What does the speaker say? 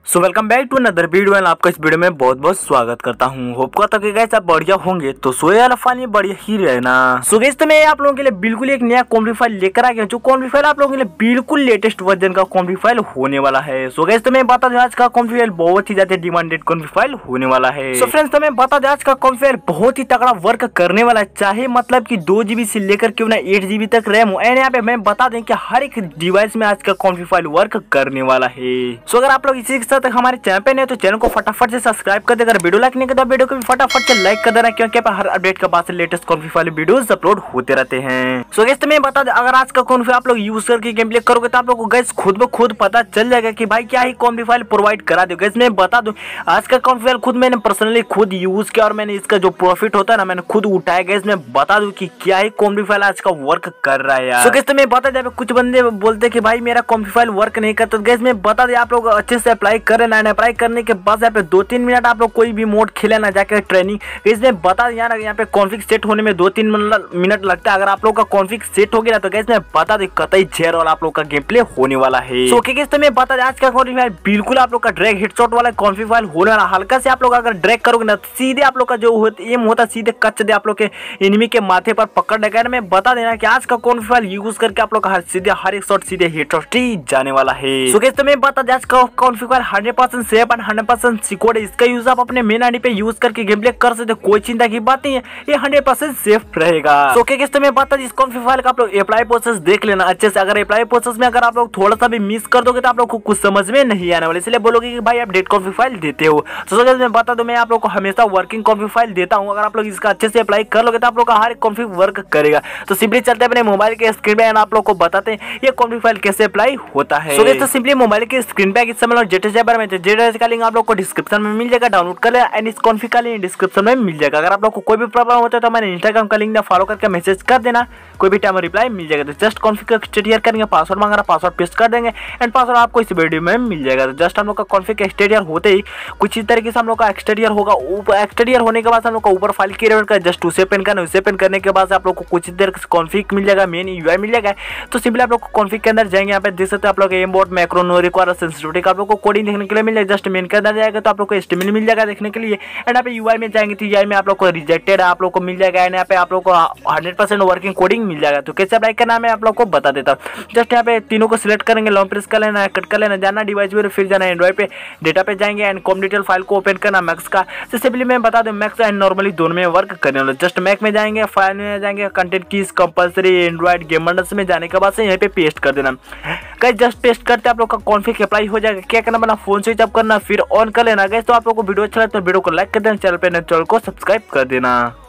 So welcome back to another video and आपका इस video में बहुत बहुत स्वागत करता हूँ। होप करता हूँ कि गाइस आप बढ़िया होंगे। तो सोए वाला फाइल बढ़िया ही रहना। सो गाइस तो मैं आप लोगों के लिए बिल्कुल एक नया कॉम्बी फाइल लेकर आ गया, जो कॉम्बी फाइल आप लोगों के लिए बिल्कुल लेटेस्ट वर्जन का कॉम्बी फाइल होने वाला है। सो गाइस तो मैं बता दूं आज का कॉम्बी फाइल बहुत ही ज्यादा डिमांडेड कॉम्बी फाइल होने वाला है। सो फ्रेंड्स तो मैं बता दूं आज का कॉम्बी फाइल बहुत ही तगड़ा वर्क करने वाला है, चाहे मतलब की 2 GB से लेकर क्यों ना 8 GB तक रैम हो। एंड यहाँ पे मैं बता दें कि हर एक डिवाइस में आज का कॉम्बी फाइल वर्क करने वाला है। सो अगर आप लोग इसी के साथ हमारे चैनल पे नहीं तो चैनल को फटाफट से सब्सक्राइब कर देकर वीडियो लाइक नहीं करता वीडियो को भी फटाफट से लाइक कर देना, क्योंकि हर अपडेट के बाद से latest combi file videos upload होते रहते हैं। सो गाइस तो मैं बता दें अगर आज का कॉम्बी फाइल आप लोग यूज करके गेम प्ले करोगे तो आप लोग को गाइस खुद ब खुद पता चल जाएगा कि भाई क्या ही कॉम्बी फाइल प्रोवाइड करा दो। गाइस मैं बता दूं आज का कॉम्बी फाइल खुद मैंने पर्सनली खुद यूज किया और मैंने इसका जो प्रॉफिट होता है ना मैंने खुद उठाया। गाइस मैं बता दूं कि क्या ही कॉम्बी फाइल आज का वर्क कर रहा है यार। सो गाइस तो मैं बता दें कुछ बंदे बोलते कि भाई मेरा कॉम्बी फाइल वर्क नहीं करता। गाइस मैं बता दें आप लोग अच्छे से अप्लाई करें ना, अप्लाई करने के बाद यहाँ पे 2-3 मिनट आप लोग कोई भी मोड खेले ना जाकर ट्रेनिंग। इसमें बता दें यार यहाँ पे कॉन्फिग सेट होने में 2-3 मिनट लगता है। अगर आप लोग का कॉन्फिग सेट हो गया तो गाइस मैं बता दें कतई जेर और आप लोग का गेम प्ले होने वाला है। सो गाइस तो मैं बता दें आज का कॉन्फिग फाइल बिल्कुल आप लोग का ड्रैग हेडशॉट वाला कॉन्फिग फाइल होने वाला। हल्का से आप लोग अगर ड्रैग करोगे ना तो सीधे आप लोग का जो एम होता है सीधे कच दे आप लोग के एनिमी के माथे पर पकड़ देगा। मैं बता देना कि आज का कॉन्फिग फाइल यूज करके आप लोग का हर एक शॉट सीधे हेडशॉट ही जाने वाला है। सो गाइस तो मैं बता दें आज का config file 100% safe and 100% secure है। इसका यूज आप अपने मेन आईडी पे यूज करके गेम प्ले कर सकते, कोई चिंता की बात नहीं है, ये 100% सेफ रहेगा। सो गाइस तो मैं बता इस कॉन्फिग फाइल का आप लोग अप्लाई प्रोसेस देख लेना अच्छे से। अगर अप्लाई प्रोसेस में अगर आप लोग थोड़ा सा भी मिस कर दोगे तो आप लोग को कुछ समझ में नहीं आने वाला, इसलिए बोलोगे कि भाई आप डेट कॉन्फिग फाइल देते हो। तो गाइस मैं बता दूं मैं आप लोग को हमेशा वर्किंग कॉन्फिग फाइल देता हूं। अगर आप लोग इसका अच्छे से अप्लाई कर लोगे तो आप लोग का हर एक कॉन्फिग वर्क करेगा। तो सिंपली चलते हैं अपने मोबाइल के स्क्रीन पे आप लोग को बताते हैं ये कॉन्फिग फाइल कैसे अप्लाई होता है। सो गाइस तो सिंपली मोबाइल के स्क्रीन पे इस समय जेटेस पर में जेटेस का लिंक आप लोग को डिस्क्रिप्शन में मिल जाएगा, डाउनलोड कर ले एंड इस कॉन्फिग का लिंक डिस्क्रिप्शन में मिल जाएगा। अगर आप लोग को कोई भी प्रॉब्लम होता है तो हमारे इंस्टाग्राम का लिंक ना फॉलो करके मैसेज कर देना, कोई भी टाइम रिप्लाई मिल जाएगा। तो जस्ट कॉन्फिग का एक्सटेरियर करेंगे, पासवर्ड मांग रहा पासवर्ड पेस्ट कर देंगे एंड पासवर्ड आपको इस वीडियो में मिल जाएगा। तो जस्ट हम लोग का कॉन्फिग एक्सटेरियर होते ही कुछ इस तरीके से हम लोग का एक्सटेरियर होगा। एक्सटेरियर होने के बाद हम लोग का ऊपर फाइल क्रिएट कर जस्ट उसे पेन करना, उसे पेन करने के बाद आप लोग को कुछ देर कॉन्फिग मिल जाएगा, मेन यूआई मिल जाएगा। तो सिंपली आप लोग को कॉन्फिग के अंदर जाएंगे, यहाँ पे देख सकते हैं आप लोग M board macro no require sensitivity का आप लोग को कोडिंग देखने के लिए मिल जाएगा। जस्ट मेन के अंदर जाएगा तो आप लोग को एस्टिमेट मिल जाएगा देखने के लिए। एंड यहाँ पे यूआई में जाएंगे तो यूआई में आप लोग को रिजेक्टेड आप लोग को मिल जाएगा एंड यहाँ पे आप लोग को 100% वर्किंग कोडिंग मिल जाएगा। तो कैसे अप्लाई करना है मैं आप लोग को बता देता हूँ। जस्ट यहाँ पे तीनों को सिलेक्ट करेंगे, लॉन्ग प्रेस कर लेना, कट कर लेना, जाना डिवाइस पे, फिर जाना एंड्रॉइड पे, डेटा पे जाएंगे एंड कॉम डिटेल फाइल को ओपन करना मैक्स का। सिंपली मैं बता दूं मैक्स एंड नॉर्मली दोनों में वर्क करने वाला। जस्ट मैक में जाएंगे, फाइल में जाएंगे, content keys compulsory android game bundles में जाने के बाद से यहाँ पे पेस्ट कर देना। गाइस जस्ट पेस्ट करते आप लोग का कॉन्फिग अप्लाई हो जाएगा। क्या करना बना फोन स्विच ऑफ करना फिर ऑन कर लेना। गाइस तो आप लोग को वीडियो अच्छा लगे तो वीडियो को लाइक कर देना, चैनल पे चैनल को सब्सक्राइब कर देना।